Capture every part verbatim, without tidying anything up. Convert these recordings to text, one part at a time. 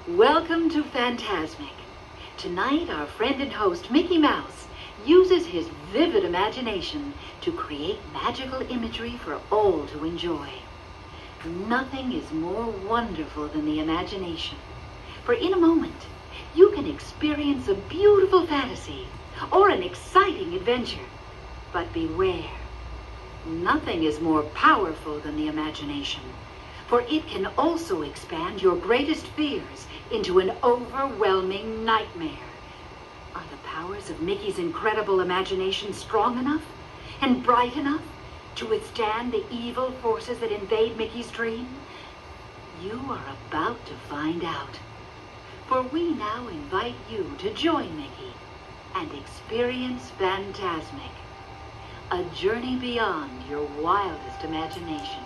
Welcome to Fantasmic. Tonight, our friend and host, Mickey Mouse, uses his vivid imagination to create magical imagery for all to enjoy. Nothing is more wonderful than the imagination, for in a moment, you can experience a beautiful fantasy or an exciting adventure. But beware, nothing is more powerful than the imagination, for it can also expand your greatest fears into an overwhelming nightmare. Are the powers of Mickey's incredible imagination strong enough and bright enough to withstand the evil forces that invade Mickey's dream? You are about to find out. For we now invite you to join Mickey and experience Fantasmic, a journey beyond your wildest imagination.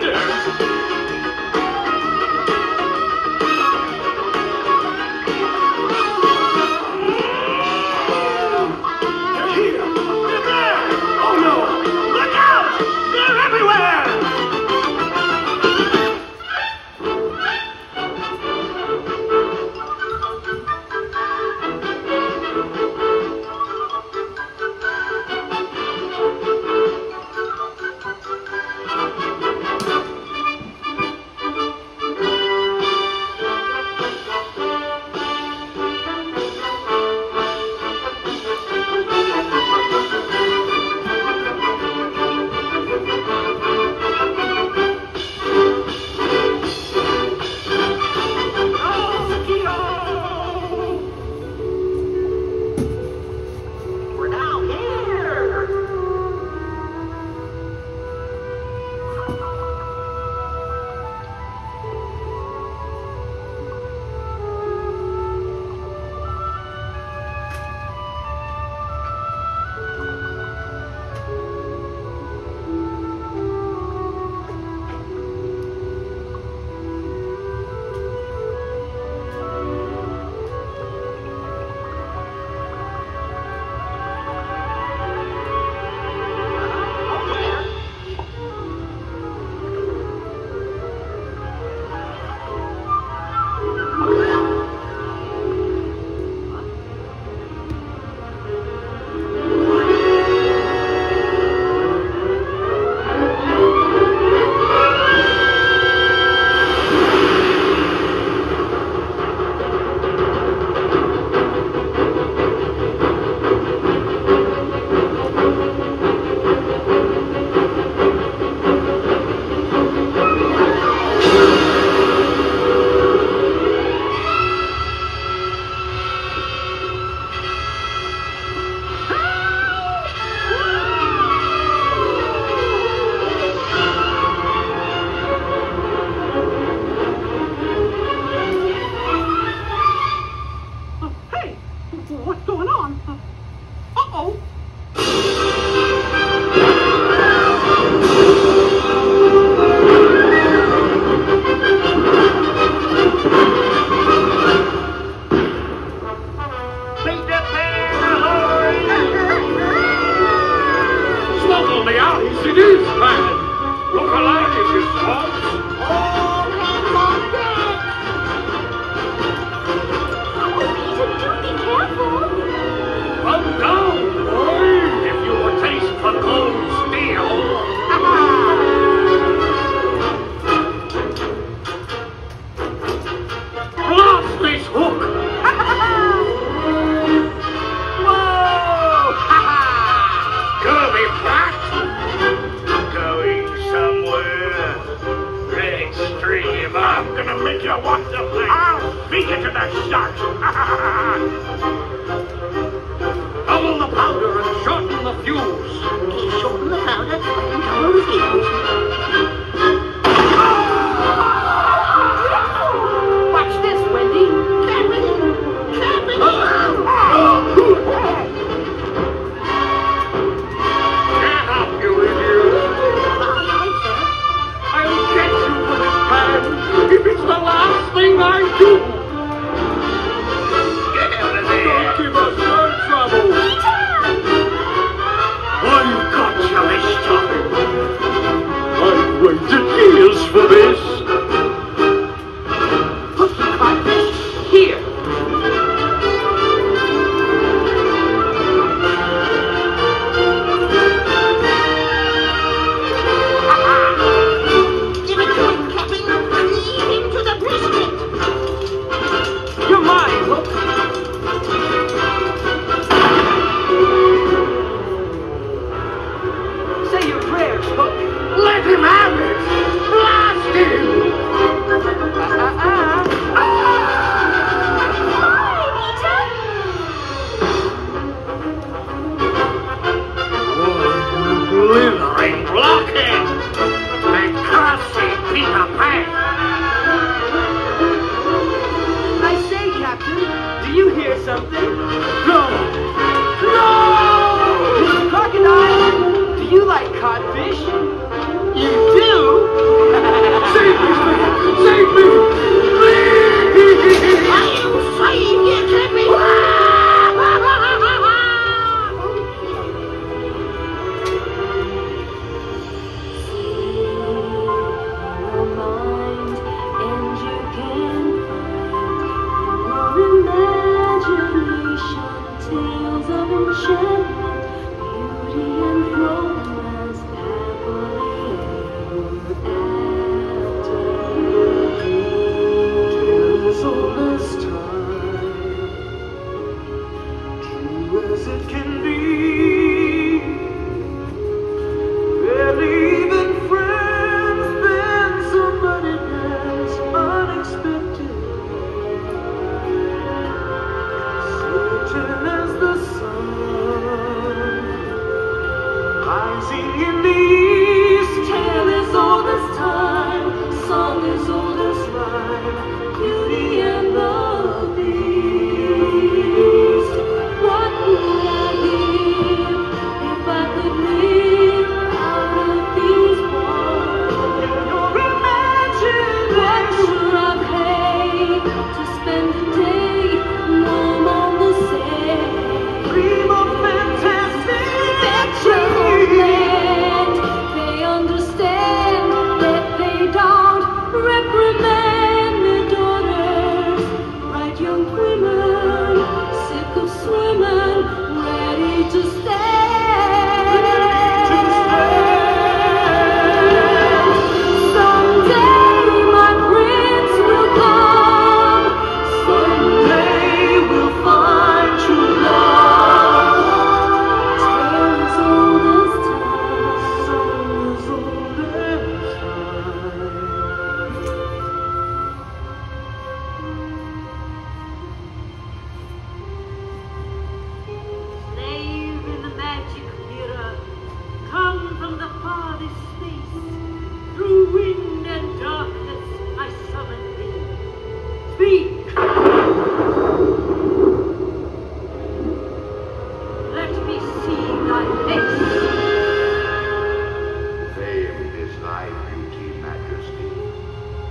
You like codfish? You do?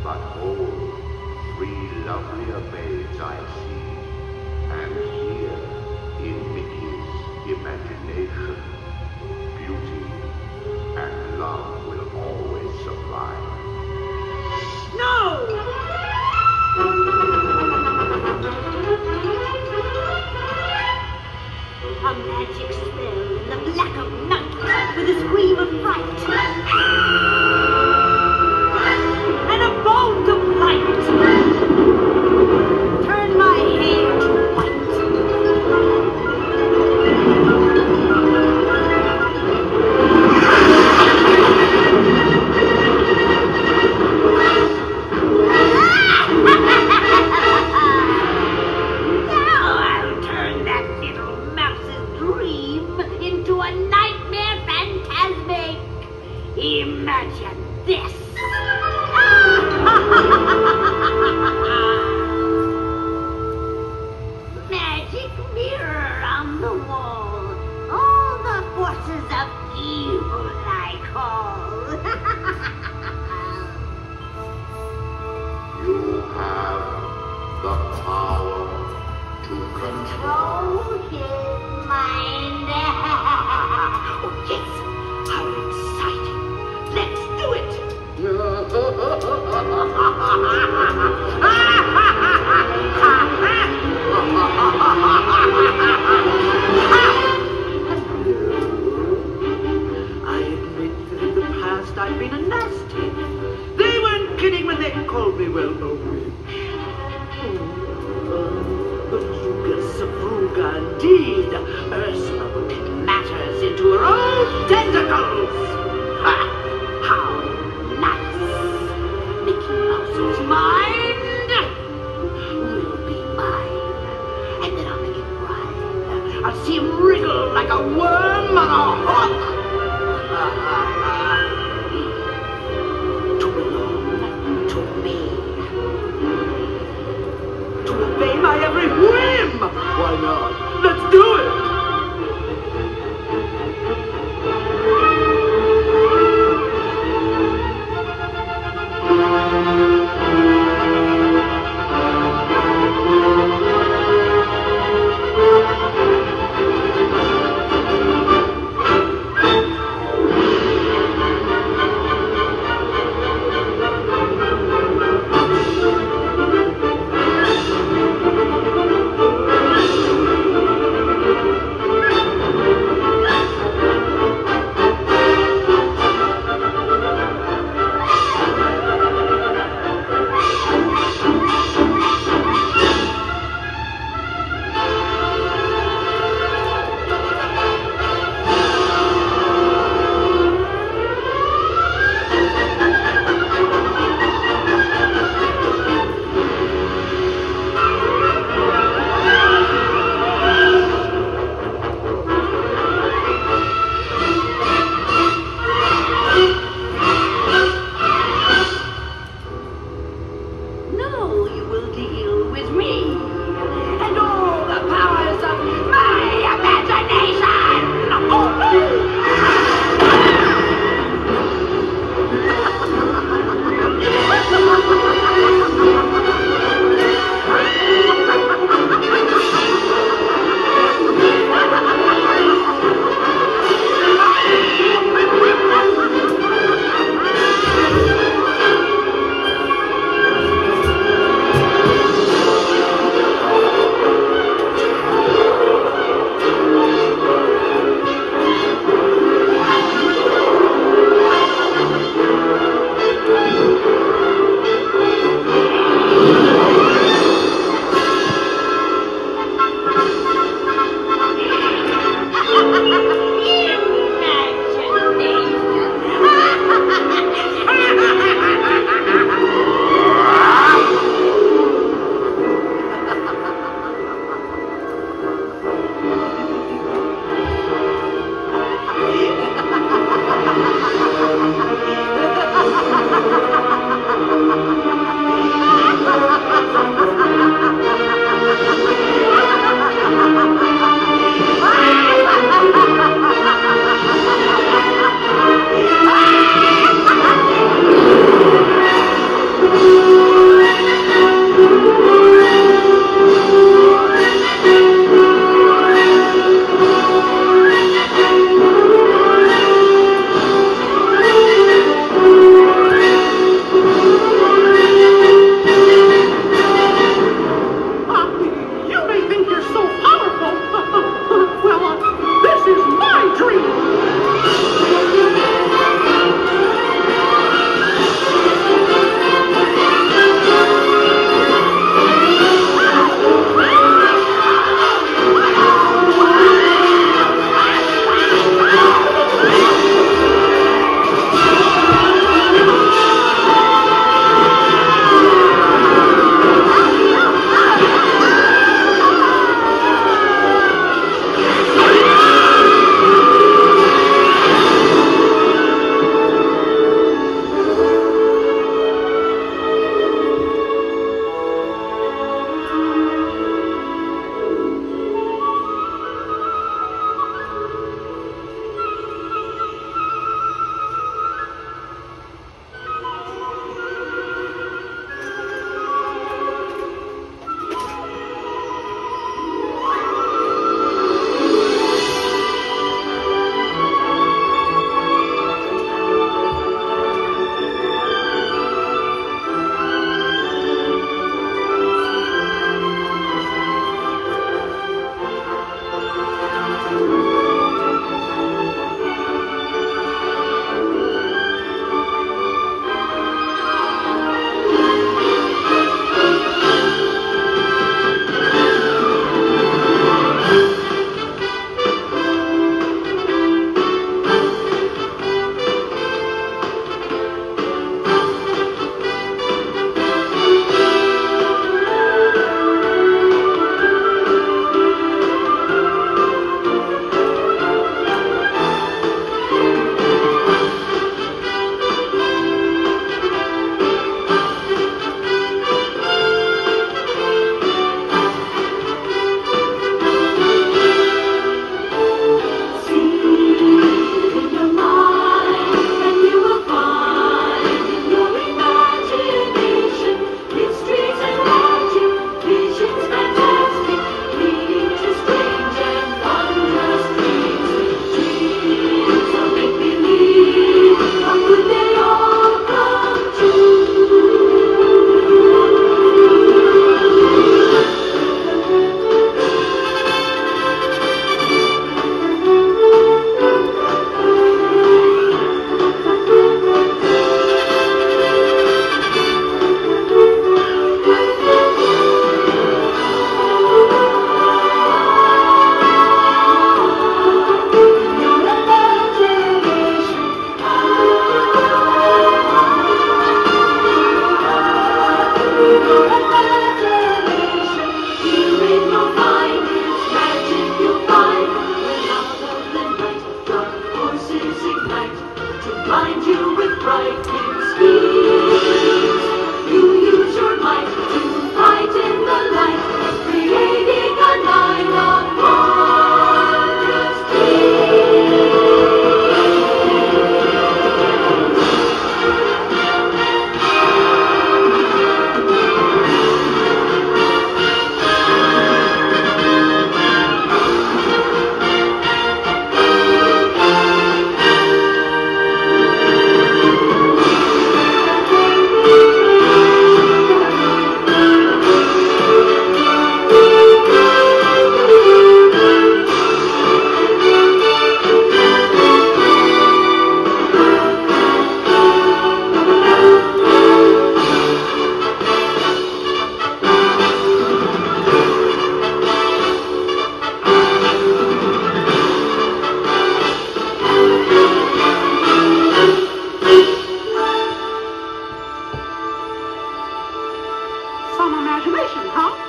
But oh, three lovelier babes I see, and here, in Mickey's imagination, beauty and love will always supply. No! A magic spell in the black of night, with a scream of fright, and a bolt of light. Turn my hair to white. Now I'll turn that little mouse's dream into a nightmare Fantasmic. Imagine this. Magic mirror on the wall. All the forces of evil I call. You have the power to control. Control his mind. Oh, yes! How exciting! Let's do it! I admit that in the past I've been a nasty. They weren't kidding when they called me, well, a witch. But Lucas Fruga, indeed. Ursula would take matters into her own tentacles. Ha! How nice! Mickey Mouse's mind will be mine. And then I'll make him ride. I'll see him wriggle like a worm on a hook. To belong to me. To obey my every whim. Why not? Let's do it! imagination, huh?